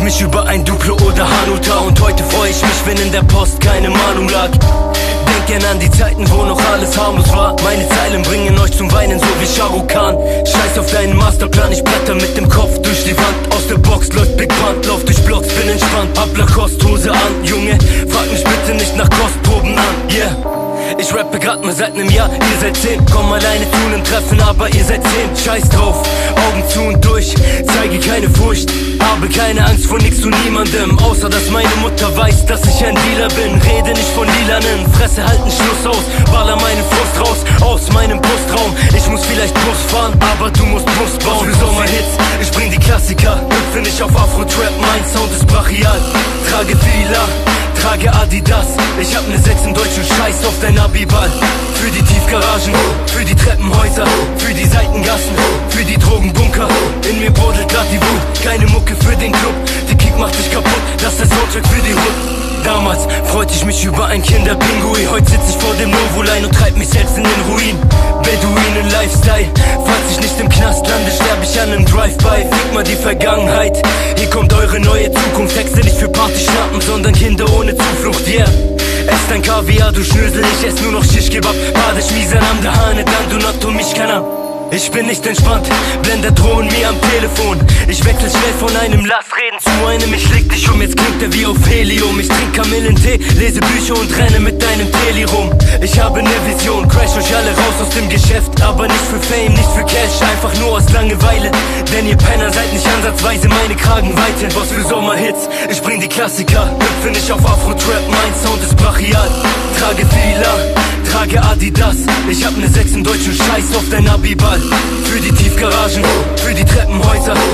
mich über ein Duplo oder Hanuta. Und heute freue ich mich, wenn in der Post keine Mahnung lag. Denk gern an die Zeiten, wo noch alles harmlos war. Meine Zeilen bringen euch zum Weinen, so wie Shah Rukh Khan. Scheiß auf deinen Masterplan, ich blätter mit dem Kopf durch die Wand. Aus der Box läuft Big Punt, lauf durch Blocks, bin entspannt. Hab Lacoste-Hose an, Junge, frag mich bitte nicht nach Kostproben an, yeah. Ich rappe grad mal seit nem Jahr, ihr seid 10. Komm alleine zu nem Treffen, aber ihr seid 10. Scheiß drauf, Augen zu und durch, zeige keine Furcht. Habe keine Angst vor nix und niemandem, außer dass meine Mutter weiß, dass ich ein Dealer bin. Rede nicht von Lilanen, Fresse halten Schluss aus. Baller meinen Frust raus, aus meinem Brustraum. Ich muss vielleicht Bus fahren, aber du musst Bus bauen. Für Sommerhits, ich bring die Klassiker. Hüpfe nicht auf Afro-Trap, mein Sound ist brachial. Trage Fila, trage Adidas. Ich hab ne 6 im Deutsch und scheiß auf dein Abiball. Für die Tiefgaragen, für die Treppenhäuser, für die Seitengassen, für die Drogenbunker. In mir brodelt grad die Wut, keine Mucke für den Club. Die Kick macht dich kaputt, das ist der Soundtrack für die Hood. Damals freute ich mich über ein Kinderpinguin. Heute sitz ich vor dem Novoline und treib mich selbst in den Ruin. Beduinen-Lifestyle, falls ich nicht im Knast lande, sterb ich an nem Drive-By. Fick mal die Vergangenheit, hier kommt eure neue Zukunft. Texte nicht für Partyschnappen, sondern Kinder ohne Zuflucht, yeah. Ess dein Kaviar, du Schnösel, ich ess nur noch Shish-Kebab. Bade schmiesen am Dahane, dann du Natto mich kann. Ich bin nicht entspannt, Blender drohen mir am Telefon. Ich wechsle schnell von einem Lass reden zu einem ich leg dich um. Jetzt klingt er wie auf Helium. Ich trink Kamillentee, lese Bücher und renne mit deinem Teli rum. Ich habe ne Vision, crash euch alle raus aus dem Geschäft. Aber nicht für Fame, nicht für Cash, einfach nur aus Langeweile. Denn ihr Penner seid nicht ansatzweise meine Kragenweite. Was für Sommerhits, ich bring die Klassiker. Hüpfe nicht auf Afro-Trap, mein Sound ist brachial. Trage Fila, trage Adidas. Ich hab ne 6 im Deutsch und scheiß auf dein Abiball. Für die Tiefgaragen, für die Treppenhäuser,